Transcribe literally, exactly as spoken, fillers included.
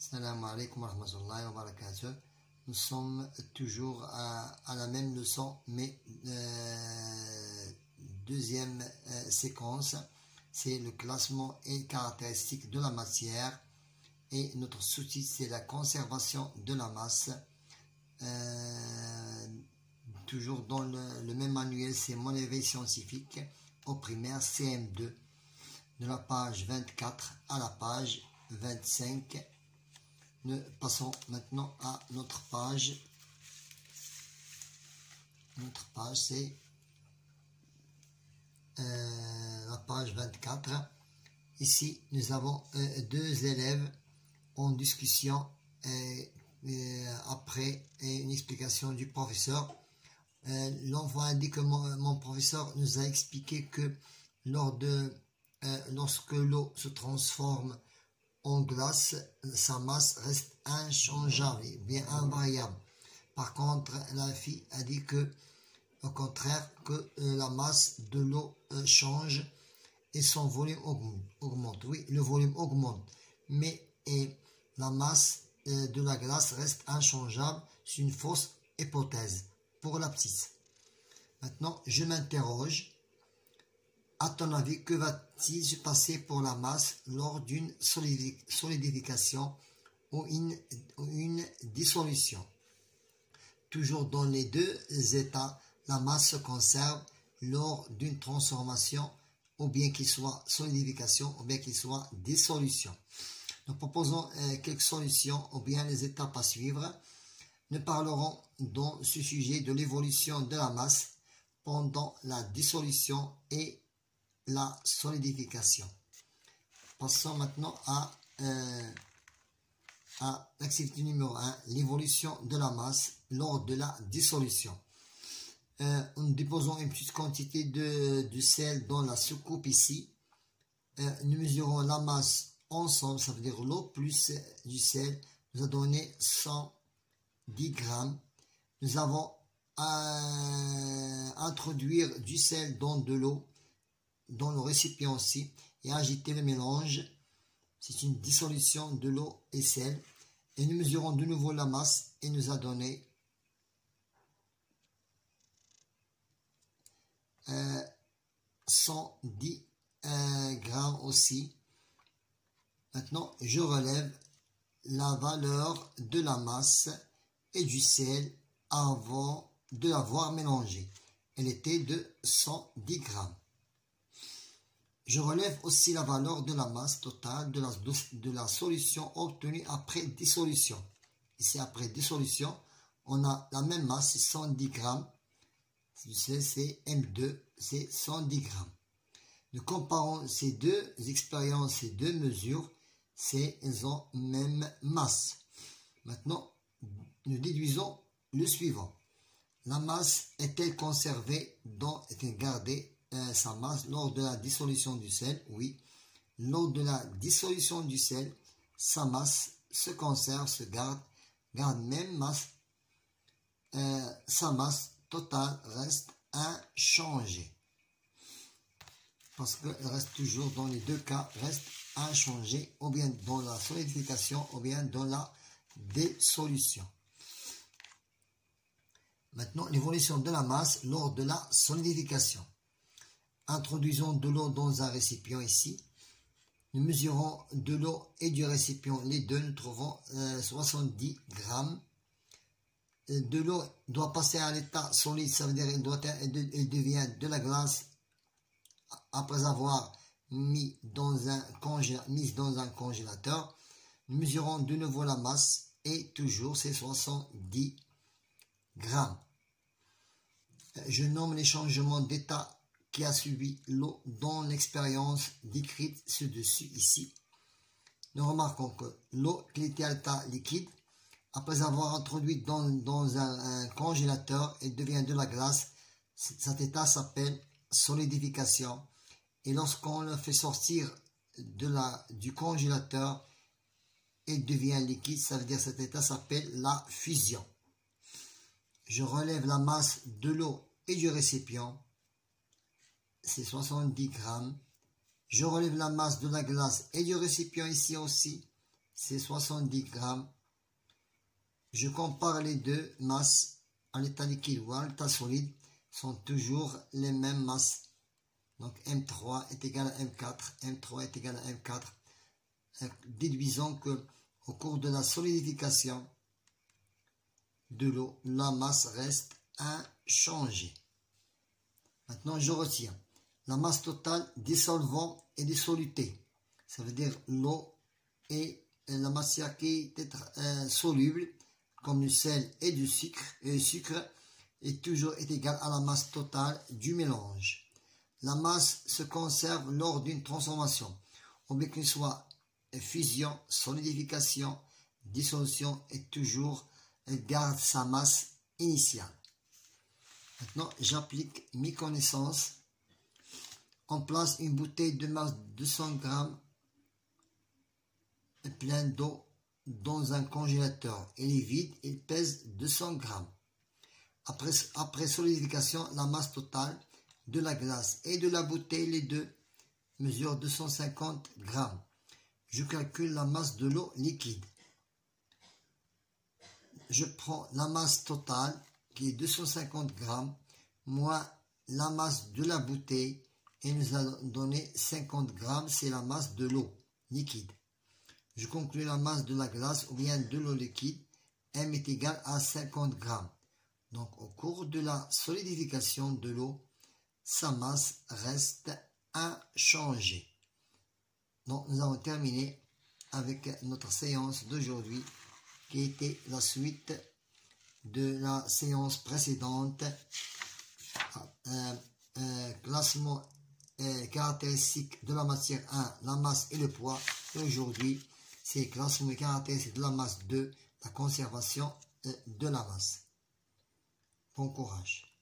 Salam alaikum wa rahmatullahi wa barakatuh. Nous sommes toujours à, à la même leçon, mais euh, deuxième euh, séquence, c'est le classement et caractéristiques de la matière. Et notre sous-titre, c'est la conservation de la masse. Euh, toujours dans le, le même manuel, c'est mon éveil scientifique au primaire C M deux, de la page vingt-quatre à la page vingt-cinq. Nous passons maintenant à notre page. Notre page, c'est euh, la page vingt-quatre. Ici, nous avons euh, deux élèves en discussion et, et après et une explication du professeur. Euh, L'envoi indique que mon, mon professeur nous a expliqué que lors de, euh, lorsque l'eau se transforme en glace, sa masse reste inchangeable, bien invariable. Par contre, la fille a dit que, au contraire, que euh, la masse de l'eau euh, change et son volume augmente. Oui, le volume augmente, mais et la masse euh, de la glace reste inchangeable. C'est une fausse hypothèse pour la petite. Maintenant, je m'interroge. À ton avis, que va-t-il se passer pour la masse lors d'une solidification ou une, une dissolution? Toujours dans les deux états, la masse se conserve lors d'une transformation, ou bien qu'il soit solidification, ou bien qu'il soit dissolution. Nous proposons euh, quelques solutions, ou bien les étapes à suivre. Nous parlerons dans ce sujet de l'évolution de la masse pendant la dissolution et la solidification. Passons maintenant à, euh, à l'activité numéro un, l'évolution de la masse lors de la dissolution. Euh, nous déposons une petite quantité de, de sel dans la soucoupe ici. Euh, nous mesurons la masse ensemble, ça veut dire l'eau plus du sel, nous a donné cent dix grammes. Nous avons à introduire du sel dans de l'eau, dans le récipient aussi, et agiter le mélange. C'est une dissolution de l'eau et sel. Et nous mesurons de nouveau la masse et nous a donné euh, cent dix euh, grammes aussi. Maintenant, je relève la valeur de la masse et du sel avant de l'avoir mélangé. Elle était de cent dix grammes. Je relève aussi la valeur de la masse totale de la, de la solution obtenue après dissolution. Ici, après dissolution, on a la même masse, c'est cent dix grammes. C'est M deux, c'est cent dix grammes. Nous comparons ces deux expériences, ces deux mesures, c'est elles ont même masse. Maintenant, nous déduisons le suivant. La masse est-elle conservée, dans, est-elle gardée euh, sa masse lors de la dissolution du sel? Oui. Lors de la dissolution du sel, sa masse se conserve, se garde, garde même masse. Euh, sa masse totale reste inchangée. Parce qu'elle reste toujours, dans les deux cas, reste inchangée, ou bien dans la solidification, ou bien dans la dissolution. Maintenant, l'évolution de la masse lors de la solidification. Introduisons de l'eau dans un récipient ici. Nous mesurons de l'eau et du récipient, les deux, nous trouvons euh, soixante-dix grammes. De l'eau doit passer à l'état solide, ça veut dire qu'elle doit, elle, elle devient de la glace après avoir mis dans un congé, mise dans un congélateur. Nous mesurons de nouveau la masse et toujours c'est soixante-dix grammes. Je nomme les changements d'état qui a suivi l'eau dans l'expérience décrite ci-dessus ici. Nous remarquons que l'eau qui était à l'état liquide, après avoir introduit dans, dans un, un congélateur, elle devient de la glace. Cet état s'appelle solidification. Et lorsqu'on le fait sortir de la, du congélateur, elle devient liquide. Ça veut dire que cet état s'appelle la fusion. Je relève la masse de l'eau et du récipient, c'est soixante-dix grammes. Je relève la masse de la glace et du récipient ici aussi, c'est soixante-dix grammes. Je compare les deux masses en état liquide ou en état solide, sont toujours les mêmes masses. Donc M trois est égal à M quatre, M trois est égal à M quatre. Déduisons que au cours de la solidification de l'eau, la masse reste inchangée. Maintenant, je retiens la masse totale des solvants et des solutés. Ça veut dire l'eau et la matière qui est euh, soluble, comme le sel et du sucre, et le sucre est toujours est égal à la masse totale du mélange. La masse se conserve lors d'une transformation, ou bien qu'il soit fusion, solidification, dissolution, et toujours elle garde sa masse initiale. Maintenant, j'applique mes connaissances. On place une bouteille de masse de deux cents grammes pleine d'eau dans un congélateur. Elle est vide, il pèse deux cents grammes. Après, après solidification, la masse totale de la glace et de la bouteille, les deux, mesurent deux cent cinquante grammes. Je calcule la masse de l'eau liquide. Je prends la masse totale qui est deux cent cinquante grammes moins la masse de la bouteille et nous allons donner cinquante grammes, c'est la masse de l'eau liquide. Je conclue la masse de la glace ou bien de l'eau liquide, M est égal à cinquante grammes. Donc au cours de la solidification de l'eau, sa masse reste inchangée. Donc nous avons terminé avec notre séance d'aujourd'hui qui était la suite de la séance précédente. Euh, euh, classement euh, caractéristique de la matière un, la masse et le poids. Et aujourd'hui, c'est classement caractéristique de la masse deux, la conservation euh, de la masse. Bon courage.